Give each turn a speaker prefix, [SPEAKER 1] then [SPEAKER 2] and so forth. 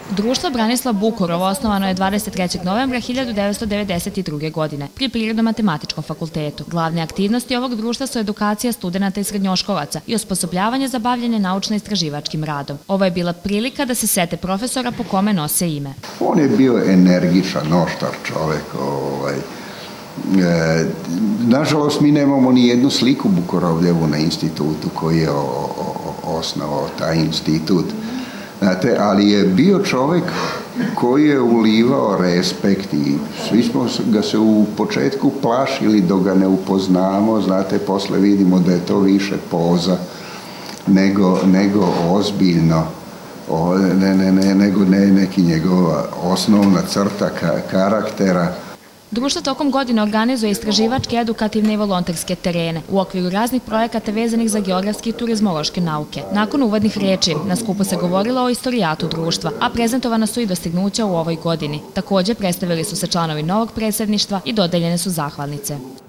[SPEAKER 1] Društvo Branislav Bukurov osnovano je 23. novembra 1992. godine pri Prirodno-matematičkom fakultetu. Glavne aktivnosti ovog društva su edukacija studenata i srednjoškolaca i osposobljavanje za bavljanje naučno-istraživačkim radom. Ovo je bila prilika da se sete profesora po kome nose ime.
[SPEAKER 2] On je bio energičan, oštar čovek. Nažalost, mi nemamo ni jednu sliku Bukurovljevu na institutu koji je osnovao taj institut. Znate, ali je bio čovek koji je ulivao respekt i svi smo ga se u početku plašili dok ga ne upoznamo, znate, posle vidimo da je to više poza nego ozbiljno, nego neki njegova osnovna crta karaktera.
[SPEAKER 1] Društvo tokom godine organizuje istraživačke, edukativne i volonterske terene u okviru raznih projekata vezanih za geografske i turizmološke nauke. Nakon uvodnih reči, na skupu se govorilo o istorijatu društva, a prezentovana su i dostignuća u ovoj godini. Također predstavili su se članovi novog predsjedništva i dodeljene su zahvalnice.